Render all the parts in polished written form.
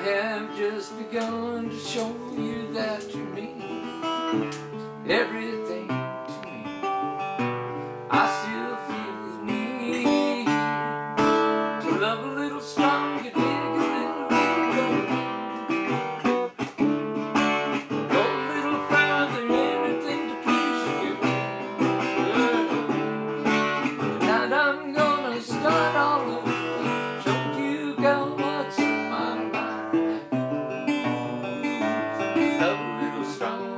have just begun to show you that you mean everything to me. I still feel the need to love a little stronger, dig a little deeper, go a little further, anything to please you. Tonight I'm gonna start all over, show you, girl, what's in my mind. Love a little stronger.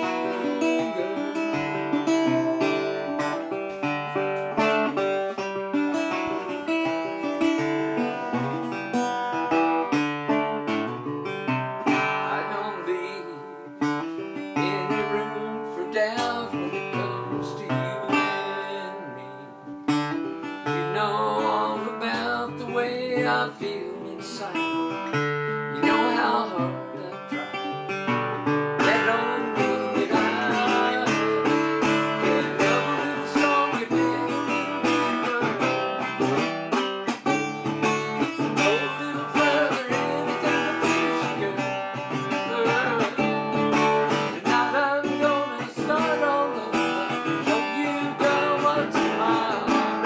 I don't leave any room for doubt when it comes to you and me. You know all about the way I feel inside. You know how hard I try. That don't mean that I can't love a little stronger, dig a little deeper, go a little further, anything to please you, girl. Tonight I'm gonna start all over, show you, girl, what's in my heart.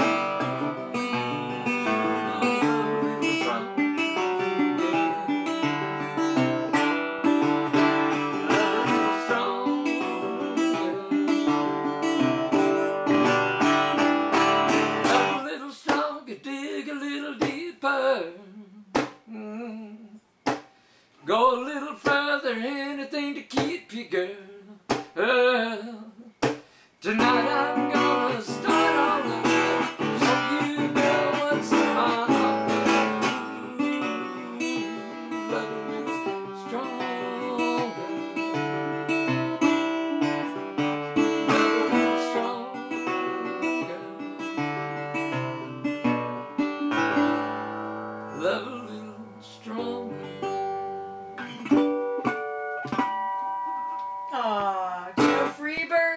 Dig a little deeper, go a little further, anything to keep you, girl.